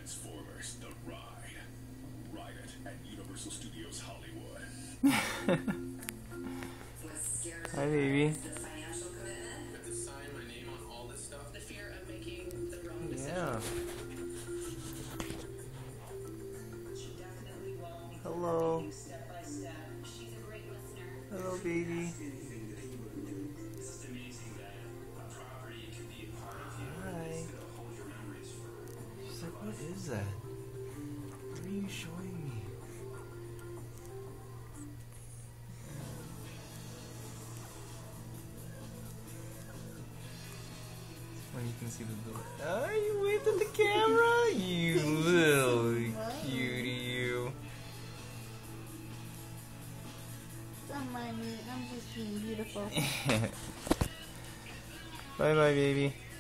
Transformers: The Ride. Ride it at Universal Studios Hollywood. Hi, baby. The financial commitment. I have to sign my name on all this stuff. The fear of making the wrong decision. Yeah. She definitely will be Hello. taking you step by step. She's a great listener. Hello, baby. It's just amazing that a property can be a part of you. Hi. It's gonna hold your memories for. She's like, what is that? What are you showing me? When you can see the door. Oh, you waved at the camera? You little cutie, you. Don't mind me, I'm just being beautiful. Bye bye, baby.